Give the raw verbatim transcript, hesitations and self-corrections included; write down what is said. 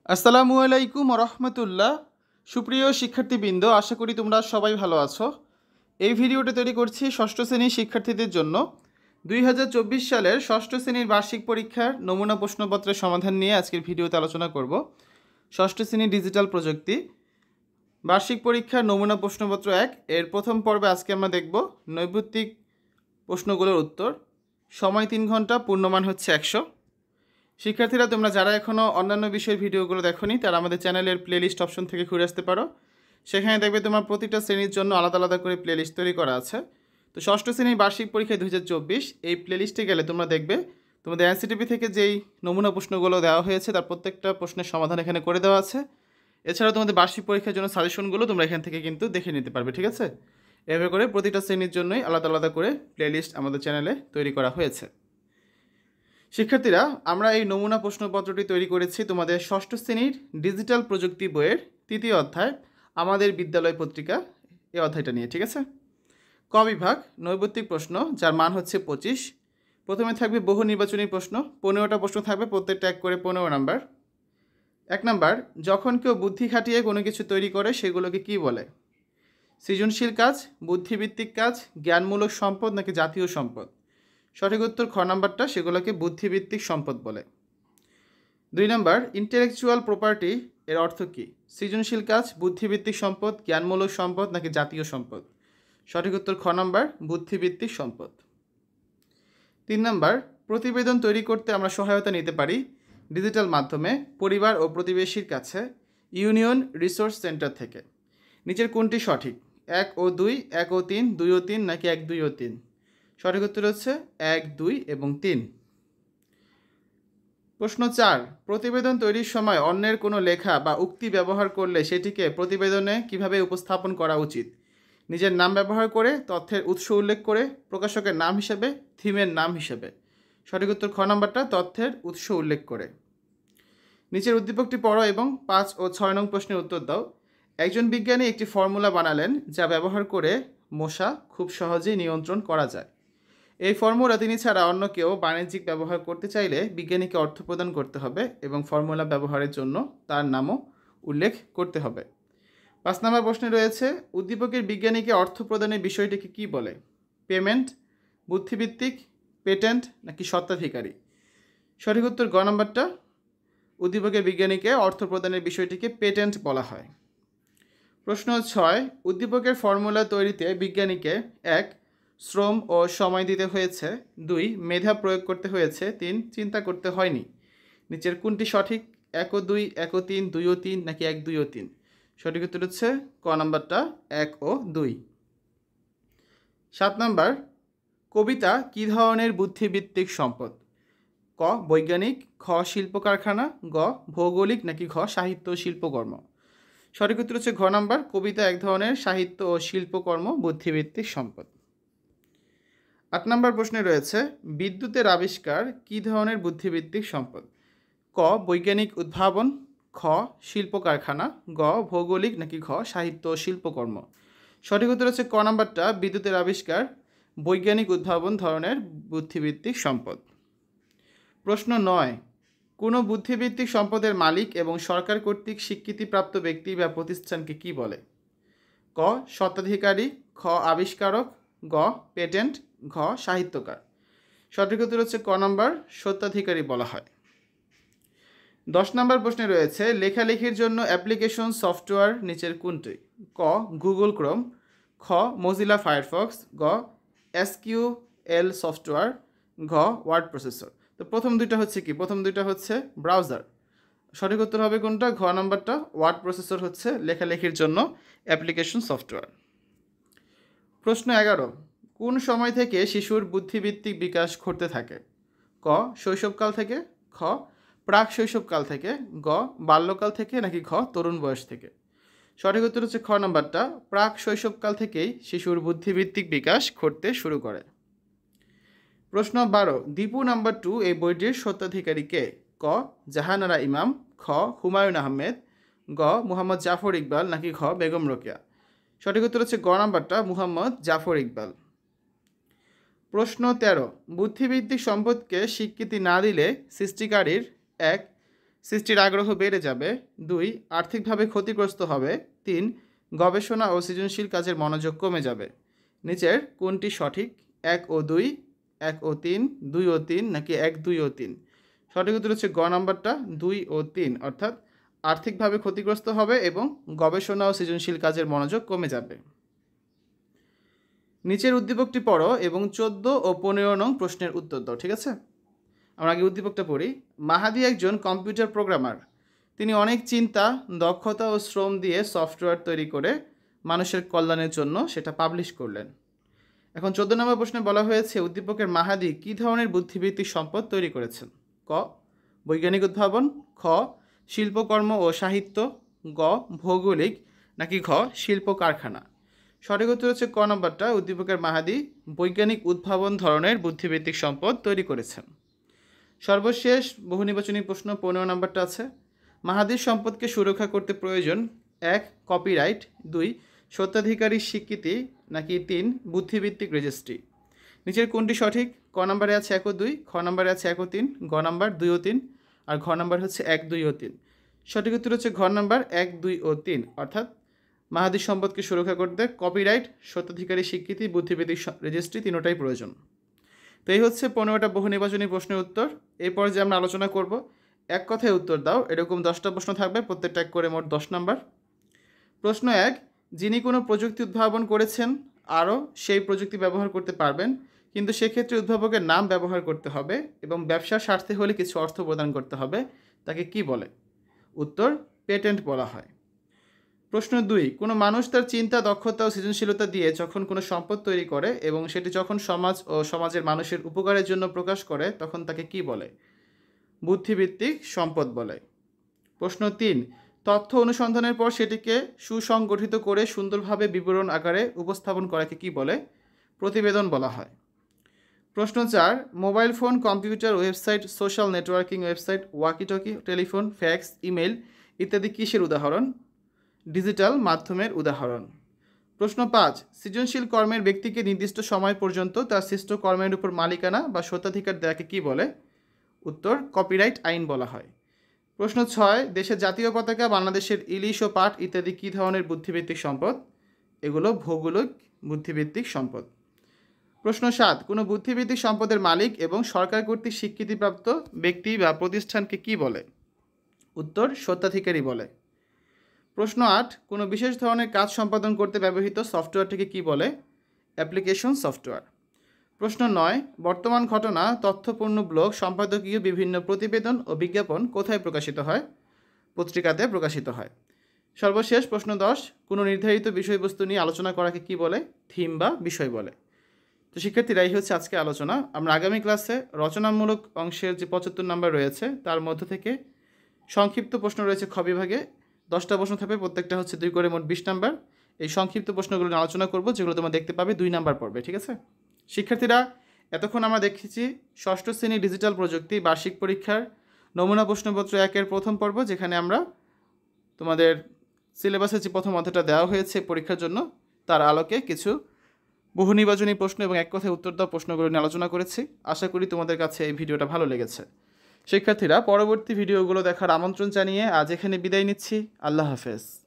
আসসালামু আলাইকুম রহমতুল্লাহ। সুপ্রিয় শিক্ষার্থীবৃন্দ, আশা করি তোমরা সবাই ভালো আছো। এই ভিডিওটা তৈরি করছি ষষ্ঠ শ্রেণীর শিক্ষার্থীদের জন্য। দুই হাজার চব্বিশ সালের ষষ্ঠ শ্রেণীর বার্ষিক পরীক্ষার নমুনা প্রশ্নপত্রের সমাধান নিয়ে আজকের ভিডিওতে আলোচনা করব। ষষ্ঠ শ্রেণীর ডিজিটাল প্রযুক্তি বার্ষিক পরীক্ষার নমুনা প্রশ্নপত্র এক এর প্রথম পর্বে আজকে আমরা দেখব নৈর্ব্যক্তিক প্রশ্নগুলোর উত্তর। সময় তিন ঘন্টা, পূর্ণমান হচ্ছে একশো। শিক্ষার্থীরা, তোমরা যারা এখনও অন্যান্য বিষয়ের ভিডিওগুলো দেখোনি তারা আমাদের চ্যানেলের প্লেলিস্ট অপশন থেকে ঘুরে আসতে পারো। সেখানে দেখবে তোমার প্রতিটা শ্রেণীর জন্য আলাদা আলাদা করে প্লেলিস্ট তৈরি করা আছে। তো ষষ্ঠ শ্রেণীর বার্ষিক পরীক্ষায় দু হাজার চব্বিশ এই প্লেলিস্টে গেলে তোমরা দেখবে তোমাদের এনসিটিভি থেকে যেই নমুনা প্রশ্নগুলো দেওয়া হয়েছে তার প্রত্যেকটা প্রশ্নের সমাধান এখানে করে দেওয়া আছে। এছাড়াও তোমাদের বার্ষিক পরীক্ষার জন্য সাজেশনগুলো তোমরা এখান থেকে কিন্তু দেখে নিতে পারবে, ঠিক আছে? এভাবে করে প্রতিটা শ্রেণীর জন্যই আলাদা আলাদা করে প্লেলিস্ট আমাদের চ্যানেলে তৈরি করা হয়েছে। শিক্ষার্থীরা, আমরা এই নমুনা প্রশ্নপত্রটি তৈরি করেছি তোমাদের ষষ্ঠ শ্রেণীর ডিজিটাল প্রযুক্তি বইয়ের তৃতীয় অধ্যায় আমাদের বিদ্যালয় পত্রিকা, এই অধ্যায়টা নিয়ে, ঠিক আছে? ক বিভাগ নৈর্ব্যক্তিক প্রশ্ন, যার মান হচ্ছে পঁচিশ। প্রথমে থাকবে বহু নির্বাচনী প্রশ্ন, পনেরোটা প্রশ্ন থাকবে, প্রত্যেকটা এক করে পনেরো নাম্বার। এক নাম্বার, যখন কেউ বুদ্ধি খাটিয়ে কোনো কিছু তৈরি করে সেগুলোকে কি বলে? সৃজনশীল কাজ, বুদ্ধিভিত্তিক কাজ, জ্ঞানমূলক সম্পদ নাকি জাতীয় সম্পদ? সঠিক উত্তর খ নাম্বারটা, সেগুলোকে বুদ্ধিভিত্তিক সম্পদ বলে। দুই নাম্বার, ইন্টেলেকচুয়াল প্রপার্টি এর অর্থ কী? সৃজনশীল কাজ, বুদ্ধিভিত্তিক সম্পদ, জ্ঞানমূলক সম্পদ নাকি জাতীয় সম্পদ? সঠিক উত্তর খ নাম্বার, বুদ্ধিভিত্তিক সম্পদ। তিন নাম্বার, প্রতিবেদন তৈরি করতে আমরা সহায়তা নিতে পারি ডিজিটাল মাধ্যমে, পরিবার ও প্রতিবেশীর কাছে, ইউনিয়ন রিসোর্স সেন্টার থেকে। নিচের কোনটি সঠিক? এক ও দুই, এক ও তিন, দুই ও তিন নাকি এক দুই ও তিন? সঠিক উত্তর হচ্ছে এক, দুই এবং তিন। প্রশ্ন চার, প্রতিবেদন তৈরির সময় অন্যের কোনো লেখা বা উক্তি ব্যবহার করলে সেটিকে প্রতিবেদনে কিভাবে উপস্থাপন করা উচিত? নিজের নাম ব্যবহার করে, তথ্যের উৎস উল্লেখ করে, প্রকাশকের নাম হিসেবে, থিমের নাম হিসেবে? সঠিক উত্তর খ নাম্বারটা, তথ্যের উৎস উল্লেখ করে। নিচের উদ্দীপকটি পড়ো এবং পাঁচ ও ছয় নং প্রশ্নের উত্তর দাও। একজন বিজ্ঞানী একটি ফর্মুলা বানালেন যা ব্যবহার করে মশা খুব সহজেই নিয়ন্ত্রণ করা যায়। এই ফর্মুলা তিনি ছাড়া অন্য কেউ বাণিজ্যিক ব্যবহার করতে চাইলে বিজ্ঞানীকে অর্থ প্রদান করতে হবে এবং ফর্মুলা ব্যবহারের জন্য তার নামও উল্লেখ করতে হবে। পাঁচ নম্বর প্রশ্নে রয়েছে, উদ্দীপকের বিজ্ঞানীকে অর্থ প্রদানের বিষয়টিকে কী বলে? পেমেন্ট, বুদ্ধিভিত্তিক, পেটেন্ট নাকি স্বত্বাধিকারী? সঠিক উত্তর গ নম্বরটা, উদ্দীপকের বিজ্ঞানীকে অর্থ প্রদানের বিষয়টিকে পেটেন্ট বলা হয়। প্রশ্ন ছয়, উদ্দীপকের ফর্মুলা তৈরিতে বিজ্ঞানীকে এক, শ্রম ও সময় দিতে হয়েছে, দুই, মেধা প্রয়োগ করতে হয়েছে, তিন, চিন্তা করতে হয়নি। নিচের কোনটি সঠিক? এক ও দুই, এক ও তিন, দুই ও তিন নাকি এক দুই ও তিন? সঠিক উত্তর হচ্ছে ক নাম্বারটা, এক ও দুই। সাত নাম্বার, কবিতা কী ধরনের বুদ্ধিভিত্তিক সম্পদ? ক বৈজ্ঞানিক, খ শিল্প কারখানা, গ ভৌগোলিক নাকি ঘ সাহিত্য ও শিল্পকর্ম? সঠিক উত্তর হচ্ছে ঘ নাম্বার, কবিতা এক ধরনের সাহিত্য ও শিল্পকর্ম বুদ্ধিভিত্তিক সম্পদ। আট নম্বর প্রশ্নে রয়েছে, বিদ্যুতের আবিষ্কার কী ধরনের বুদ্ধিভিত্তিক সম্পদ? ক বৈজ্ঞানিক উদ্ভাবন, খ শিল্প কারখানা, গ ভৌগোলিক নাকি ঘ সাহিত্য ও শিল্পকর্ম? সঠিক উত্তর হচ্ছে ক নাম্বারটা, বিদ্যুতের আবিষ্কার বৈজ্ঞানিক উদ্ভাবন ধরনের বুদ্ধিভিত্তিক সম্পদ। প্রশ্ন নয়, কোনো বুদ্ধিভিত্তিক সম্পদের মালিক এবং সরকার কর্তৃক স্বীকৃতিপ্রাপ্ত ব্যক্তি বা প্রতিষ্ঠানকে কী বলে? ক স্বত্বাধিকারী, খ আবিষ্কারক, গ পেটেন্ট, ঘ সাহিত্যকার? সঠিক উত্তর হচ্ছে ক নাম্বার, স্বত্বাধিকারী বলা হয়। দশ নম্বর প্রশ্নে রয়েছে, লেখালেখির জন্য অ্যাপ্লিকেশন সফটওয়্যার নিচের কোনটি? ক গুগল ক্রোম, খ মজিলা ফায়ারফক্স, গ এসকিউএল সফটওয়্যার, ঘ ওয়ার্ড প্রসেসর? তো প্রথম দুইটা হচ্ছে কি? প্রথম দুইটা হচ্ছে ব্রাউজার। সঠিক উত্তর হবে কোনটা? ঘ নাম্বারটা, ওয়ার্ড প্রসেসর হচ্ছে লেখালেখির জন্য অ্যাপ্লিকেশন সফটওয়্যার। প্রশ্ন এগারো, কোন সময় থেকে শিশুর বুদ্ধিভিত্তিক বিকাশ ঘটতে থাকে? ক শৈশবকাল থেকে, খ প্রাক শৈশবকাল থেকে, গ বাল্যকাল থেকে নাকি ঘ তরুণ বয়স থেকে? সঠিক উত্তর হচ্ছে খ নাম্বারটা, প্রাক শৈশবকাল থেকেই শিশুর বুদ্ধিভিত্তিক বিকাশ ঘটতে শুরু করে। প্রশ্ন বারো, দীপু নাম্বার টু এই বইটির স্বত্বাধিকারী কে? ক জাহানারা ইমাম, খ হুমায়ুন আহমেদ, গ মুহাম্মদ জাফর ইকবাল নাকি ঘ বেগম রোকেয়া? সঠিক উত্তর হচ্ছে গ নাম্বারটা, মুহাম্মদ জাফর ইকবাল। প্রশ্ন তেরো, বুদ্ধিভিত্তিক সম্পদকে স্বীকৃতি না দিলে সৃষ্টিকারীর এক সৃষ্টির আগ্রহ বেড়ে যাবে। দুই, আর্থিকভাবে ক্ষতিগ্রস্ত হবে। তিন, গবেষণা ও সৃজনশীল কাজের মনোযোগ কমে যাবে। নিচের কোনটি সঠিক? এক ও দুই, এক ও তিন, দুই ও তিন, নাকি এক, দুই ও তিন? সঠিক উত্তর হচ্ছে গ নাম্বারটা, দুই ও তিন, অর্থাৎ আর্থিকভাবে ক্ষতিগ্রস্ত হবে এবং গবেষণা ও সৃজনশীল কাজের মনোযোগ কমে যাবে। নিচের উদ্দীপকটি পড়ো এবং চোদ্দ ও পনেরো নং প্রশ্নের উত্তর দাও। ঠিক আছে, আমরা আগে উদ্দীপকটা পড়ি। মাহাদি একজন কম্পিউটার প্রোগ্রামার। তিনি অনেক চিন্তা, দক্ষতা ও শ্রম দিয়ে সফটওয়্যার তৈরি করে মানুষের কল্যাণের জন্য সেটা পাবলিশ করলেন। এখন চোদ্দ নম্বর প্রশ্নে বলা হয়েছে উদ্দীপকের মাহাদি কী ধরনের বুদ্ধিবৃত্তিক সম্পদ তৈরি করেছেন? ক, বৈজ্ঞানিক উদ্ভাবন। খ, শিল্পকর্ম ও সাহিত্য। গ, ভৌগোলিক, নাকি ঘ, শিল্প কারখানা? সঠিক উত্তর হচ্ছে ক নম্বরটা, উদ্দীপকের মাহাদি বৈজ্ঞানিক উদ্ভাবন ধরনের বুদ্ধিবৃত্তিক সম্পদ তৈরি করেছেন। সর্বশেষ বহুনির্বাচনী প্রশ্ন পনেরো নম্বরটা আছে। মাহাদির সম্পদকে সুরক্ষা করতে প্রয়োজন এক, কপিরাইট। দুই, স্বত্বাধিকারীর স্বীকৃতি, নাকি তিন, বুদ্ধিবৃত্তিক রেজিস্ট্রি? নিচের কোনটি সঠিক? ক নম্বরে আছে এক ও দুই, খ নম্বরে আছে এক ও তিন, গ নম্বর দুই ও তিন, আর ঘ নম্বর হচ্ছে এক, দুই ও তিন। সঠিক উত্তর হচ্ছে ঘ নম্বর এক, দুই ও তিন, অর্থাৎ মাহাদির সম্পদকে সুরক্ষা করতে কপিরাইট, স্বত্বাধিকারী স্বীকৃতি, বুদ্ধিবৃত্তিক রেজিস্ট্রি তিনোটাই প্রয়োজন। তো এই হচ্ছে পনেরোটা বহু নির্বাচনী প্রশ্নের উত্তর। এরপর যে আমরা আলোচনা করব এক কথায় উত্তর দাও, এরকম দশটা প্রশ্ন থাকবে, প্রত্যেকটা এক করে মোট দশ নম্বর। প্রশ্ন এক, যিনি কোনো প্রযুক্তি উদ্ভাবন করেছেন আরও সেই প্রযুক্তি ব্যবহার করতে পারবেন, কিন্তু সেক্ষেত্রে উদ্ভাবকের নাম ব্যবহার করতে হবে এবং ব্যবসার স্বার্থে হলে কিছু অর্থ প্রদান করতে হবে, তাকে কি বলে? উত্তর, পেটেন্ট বলা হয়। প্রশ্ন দুই, কোনো মানুষ তার চিন্তা, দক্ষতা ও সৃজনশীলতা দিয়ে যখন কোনো সম্পদ তৈরি করে এবং সেটি যখন সমাজ ও সমাজের মানুষের উপকারের জন্য প্রকাশ করে তখন তাকে কি বলে? বুদ্ধিবৃত্তিক সম্পদ বলে। প্রশ্ন তিন, তথ্য অনুসন্ধানের পর সেটিকে সুসংগঠিত করে সুন্দরভাবে বিবরণ আকারে উপস্থাপন করাকে কি বলে? প্রতিবেদন বলা হয়। প্রশ্ন চার, mobile phone, computer, website, social networking website, walkie talkie, telephone, fax, email ইত্যাদি কিসের উদাহরণ? ডিজিটাল মাধ্যমের উদাহরণ। প্রশ্ন পাঁচ, সৃজনশীল কর্মের ব্যক্তিকে নির্দিষ্ট সময় পর্যন্ত তার সৃষ্ট কর্মের উপর মালিকানা বা স্বত্বাধিকার দেয়াকে কি বলে? উত্তর, কপিরাইট আইন বলা হয়। প্রশ্ন ছয়, দেশের জাতীয় পতাকা, বাংলাদেশের ইলিশ ও পাট ইত্যাদি কী ধরনের বুদ্ধিবৃত্তিক সম্পদ? এগুলো ভৌগোলিক বুদ্ধিবৃত্তিক সম্পদ। প্রশ্ন সাত, কোনো বুদ্ধিবৃত্তিক সম্পদের মালিক এবং সরকার কর্তৃক স্বীকৃতিপ্রাপ্ত ব্যক্তি বা প্রতিষ্ঠানকে কি বলে? উত্তর, স্বত্বাধিকারী বলে। প্রশ্ন আট, কোনো বিশেষ ধরনের কাজ সম্পাদন করতে ব্যবহৃত সফটওয়্যারটিকে কি বলে? Application software. প্রশ্ন নয়, বর্তমান ঘটনা, তথ্যপূর্ণ ব্লগ, সম্পাদকীয় বিভিন্ন প্রতিবেদন ও বিজ্ঞাপন কোথায় প্রকাশিত হয়? পত্রিকাতে প্রকাশিত হয়। সর্বশেষ প্রশ্ন দশ, কোনো নির্ধারিত বিষয়বস্তু নিয়ে আলোচনা করাকে কি বলে? থিম বা বিষয় বলে। তো শিক্ষার্থীরা, এই হচ্ছে আজকে আলোচনা। আমরা আগামী ক্লাসে রচনামূলক অংশের যে পঁচাত্তর নাম্বার রয়েছে তার মধ্য থেকে সংক্ষিপ্ত প্রশ্ন রয়েছে খ বিভাগে, দশটা প্রশ্ন থাকবে, প্রত্যেকটা হচ্ছে দুই করে মোট বিশ নাম্বার। এই সংক্ষিপ্ত প্রশ্নগুলো নিয়ে আলোচনা করব, যেগুলো তোমরা দেখতে পাবে দুই নাম্বার পড়বে। ঠিক আছে শিক্ষার্থীরা, এতক্ষণ আমরা দেখেছি ষষ্ঠ শ্রেণী ডিজিটাল প্রযুক্তি বার্ষিক পরীক্ষার নমুনা প্রশ্নপত্র একের প্রথম পর্ব, যেখানে আমরা তোমাদের সিলেবাসের যে প্রথম অধ্যায়টা দেওয়া হয়েছে পরীক্ষার জন্য তার আলোকে কিছু বহু নির্বাচনী প্রশ্ন এবং এক কথায় উত্তর দেওয়া প্রশ্নগুলো নিয়ে আলোচনা করেছি। আশা করি তোমাদের কাছে এই ভিডিওটা ভালো লেগেছে। শিক্ষার্থীরা, পরবর্তী ভিডিওগুলো দেখার আমন্ত্রণ জানিয়ে আজ এখানে বিদায় নিচ্ছি। আল্লাহ হাফেজ।